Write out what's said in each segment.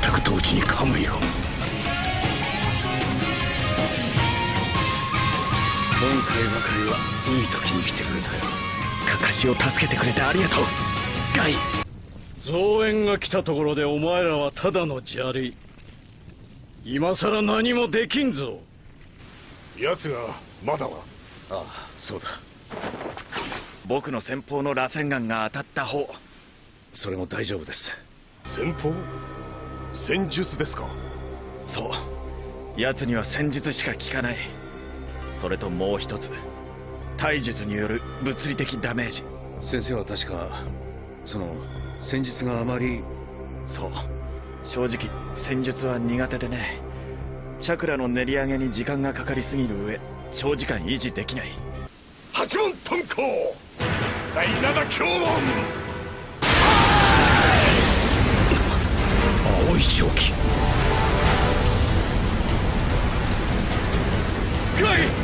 く同時に噛むよ。今回ばかりはいい時に来てくれたよ。カカシを助けてくれてありがとうガイ。増援が来たところでお前らはただの砂利。今さら何もできんぞ。 奴がまだは。 ああ、そうだ。 僕の先方の螺旋丸が当たった方。 それも大丈夫です。 先方？戦術ですか？ そう、奴には戦術しか効かない。それともう一つ、体術による物理的ダメージ。 先生は確かその戦術があまり。 そう、正直戦術は苦手でね。チャクラの練り上げに時間がかかりすぎる上、長時間維持できない。 八門遁甲第七教門。 青い蒸気。ガイ！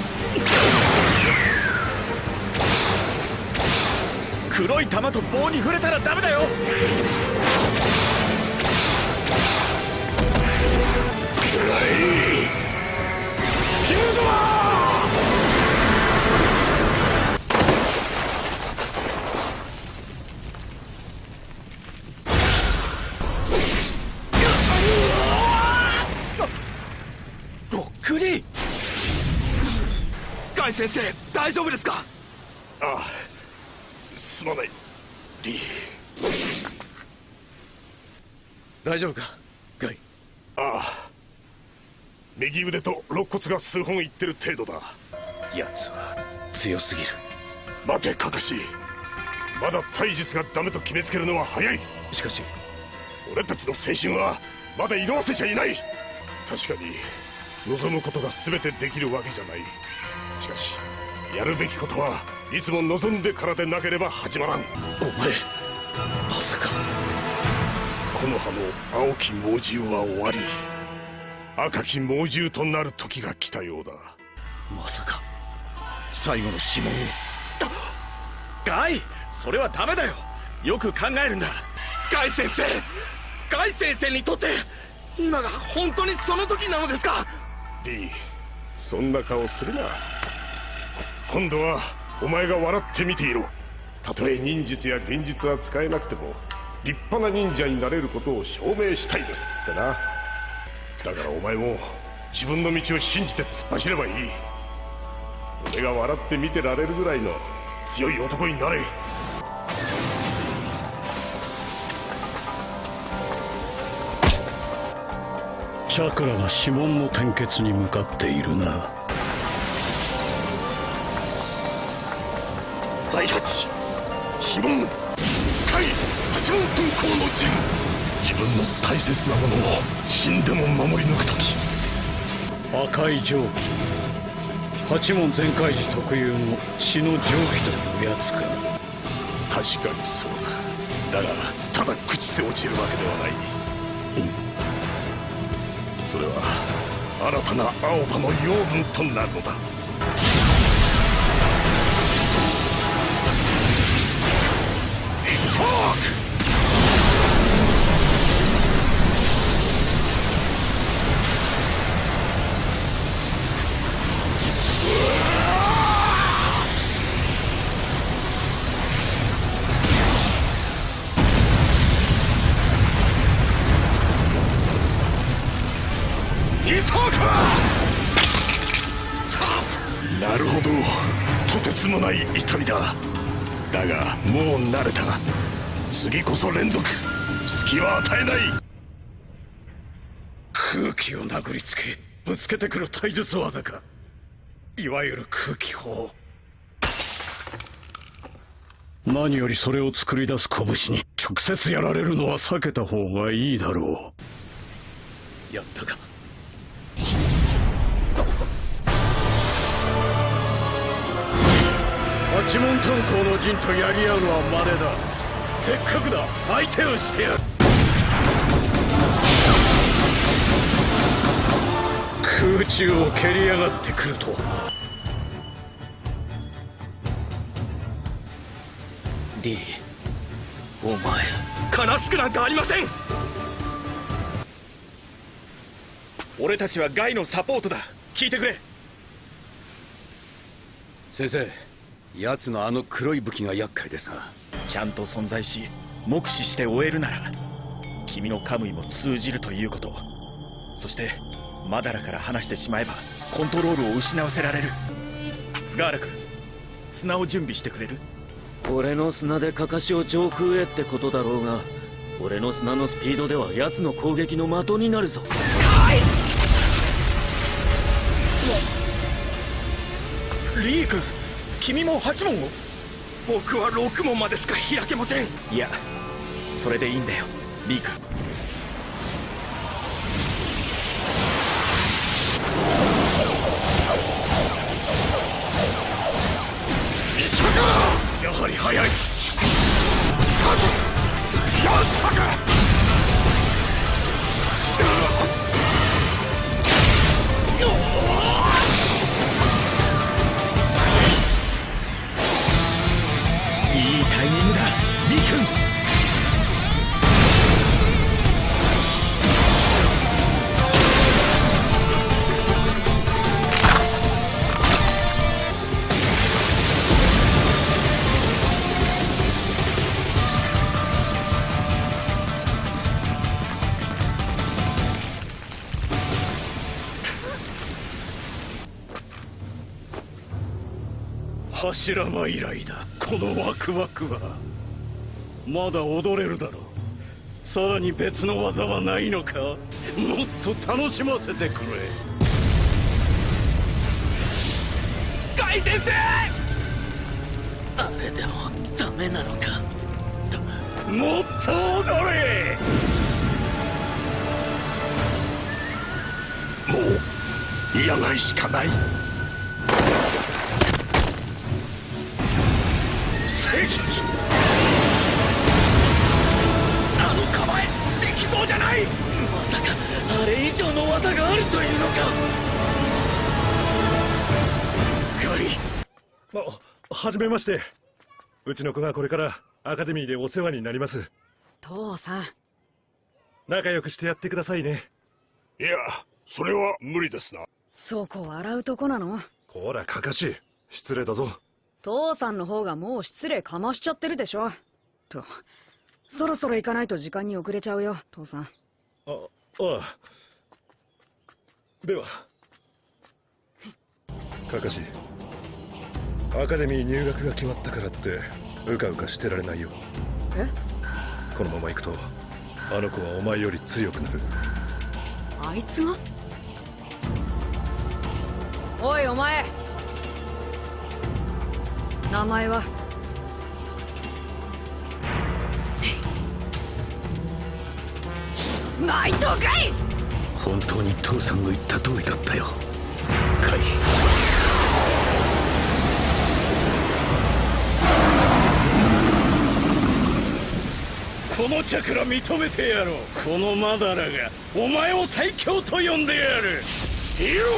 黒い玉と棒に触れたらダメだよ。 暗いキルドラロックリー。ガイ先生、大丈夫ですか？ ああ、すまないリー。 大丈夫かガイ？ ああ、右腕と肋骨が数本いってる程度だ。 奴は強すぎる。 待てカカシ、まだ体術がダメと決めつけるのは早い。 しかし俺たちの青春はまだ色褪せちゃいない。確かに望むことが全てできるわけじゃない。しかしやるべきことはいつも望んでからでなければ始まらん。 お前まさか。 木の葉の青き猛獣は終わり、赤き猛獣となる時が来たようだ。 まさか最後の指紋を。 ガイ、それはダメだよ。よく考えるんだ。ガイ先生、ガイ先生にとって今が本当にその時なのですか？ リー、そんな顔するな。今度はお前が笑ってみていろ。たとえ忍術や幻術は使えなくても立派な忍者になれることを証明したいですってな。だからお前も自分の道を信じて突っ走ればいい。俺が笑って見てられるぐらいの強い男になれ。 チャクラが指紋の点結に向かっているな。 第八指紋対八門遁甲の陣。自分の大切なものを死んでも守り抜く時。 赤い蒸気、八門全開時特有の血の蒸気というやつか。 確かにそうだ。だがただ朽ちて落ちるわけではない。それは新たな青葉の養分となるのだ。なるほど、とてつもない痛みだ。だがもう慣れた。次こそ連続、隙は与えない。 空気を殴りつけぶつけてくる体術技か。いわゆる空気砲。何よりそれを作り出す拳に直接やられるのは避けた方がいいだろう。やったか。八門遁甲の陣とやり合うのは稀だ。せっかくだ、相手をしてやる。空中を蹴り上がってくるとは。リー、お前悲しくなんかありません。 俺たちはガイのサポートだ。聞いてくれ。 先生、奴のあの黒い武器が厄介ですが。 ちゃんと存在し目視して終えるなら君のカムイも通じるということ。そしてマダラから離してしまえばコントロールを失わせられる。ガーラ君、砂を準備してくれる？ 俺の砂でカカシを上空へってことだろうが、俺の砂のスピードでは奴の攻撃の的になるぞ。 リー君、君も8問を？僕は6問までしか開けません。いや、それでいいんだよリー君。やはり早い。いいタイミングだリー君。 柱間以来だ、このワクワクは。まだ踊れるだろう。さらに別の技はないのか？もっと楽しませてくれ。 ガイ先生！ あれでもダメなのか？ もっと踊れ！ もう嫌がいしかない。 あの構え石像じゃない。 まさかあれ以上の技があるというのか？ ガリ。 はじめまして。うちの子がこれからアカデミーでお世話になります。 父さん、 仲良くしてやってくださいね。 いや、それは無理ですな。 そこ洗うとこなの？ こらカカシ、失礼だぞ。 父さんの方がもう失礼かましちゃってるでしょ。と、そろそろ行かないと時間に遅れちゃうよ、父さん。 ああ。ではカカシ、アカデミー入学が決まったからってうかうかしてられないよ。 え？ このまま行くとあの子はお前より強くなる。 あいつが？おいお前、名前は？ナイトガイ！ 本当に父さんの言った通りだったよ、カイ。このチャクラ認めてやろう。このマダラがお前を最強と呼んでやる。いよ！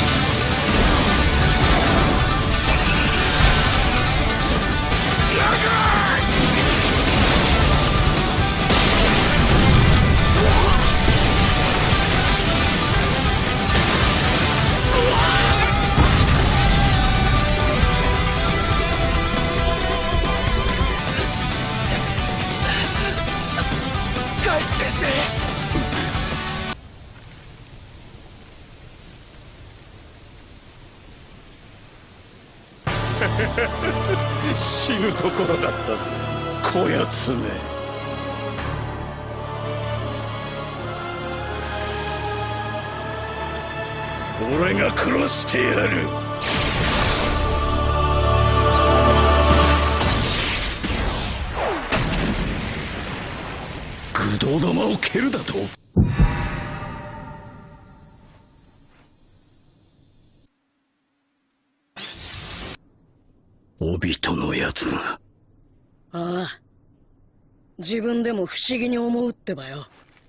ガイ先生死ぬところだったぜ、こやつめ。俺が殺してやる。愚道玉を蹴るだと？お人のやつが。 ああ、自分でも不思議に思うってばよ。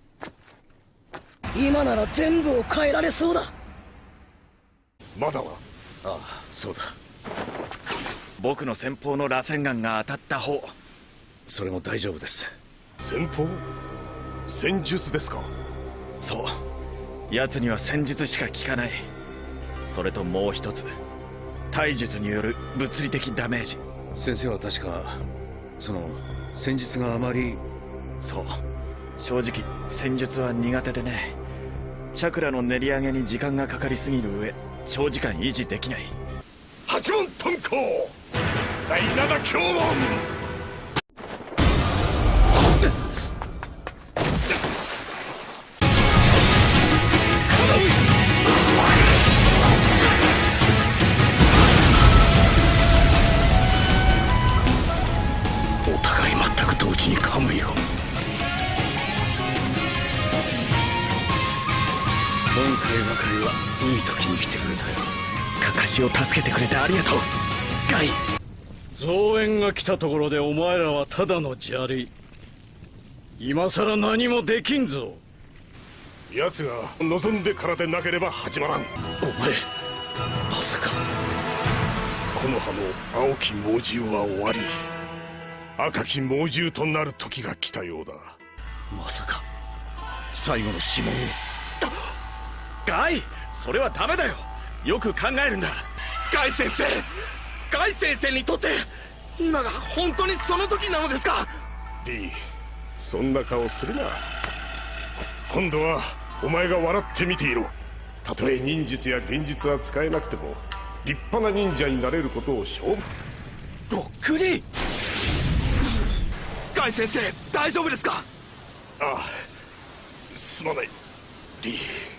今なら全部を変えられそうだ。 まだは。 ああ、そうだ。 僕の先方の螺旋丸が当たった方。 それも大丈夫です。 戦法？戦術ですか？ そう。 奴には戦術しか効かない。それともう一つ、体術による物理的ダメージ。 先生は確か戦術があまり。 そう、正直戦術は苦手でね。チャクラの練り上げに時間がかかりすぎる上、長時間維持できない。 八門遁甲第七教門。 お互い全く同時にカムイを。今回ばかりはいい時に来てくれたよ。 カカシを助けてくれてありがとうガイ。 増援が来たところでお前らはただの砂利。今さら何もできんぞ。 奴が望んでからでなければ始まらん。 お前まさか。 木の葉の青き猛獣は終わり、赤き猛獣となる時が来たようだ。 まさか最後の指紋を。 ガイ、それはダメだよ。よく考えるんだ。ガイ先生、ガイ先生にとって今が本当にその時なのですか？ リー、そんな顔するな。今度はお前が笑ってみていろ。たとえ忍術や幻術は使えなくても立派な忍者になれることを証明。 ロックリー。ガイ先生、大丈夫ですか？ ああ、すまないリー。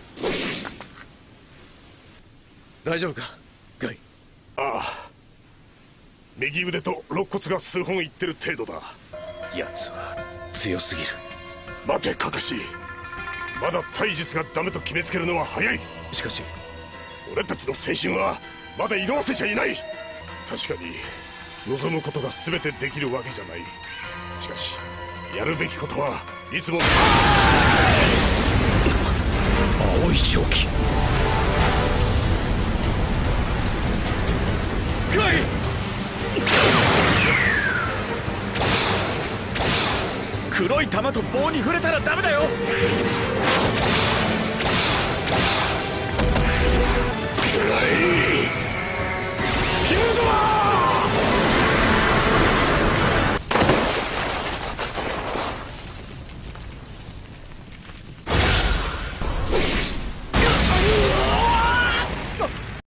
大丈夫かガイ。 ああ、右腕と肋骨が数本いってる程度だ。 奴は強すぎる。 待てカカシ、まだ体術がダメと決めつけるのは早い。 しかし俺たちの青春はまだ色あせちゃいない。確かに望むことが全てできるわけじゃない。しかしやるべきことはいつも。 青い蒸気。ガイ。 黒い玉と棒に触れたらダメだよ。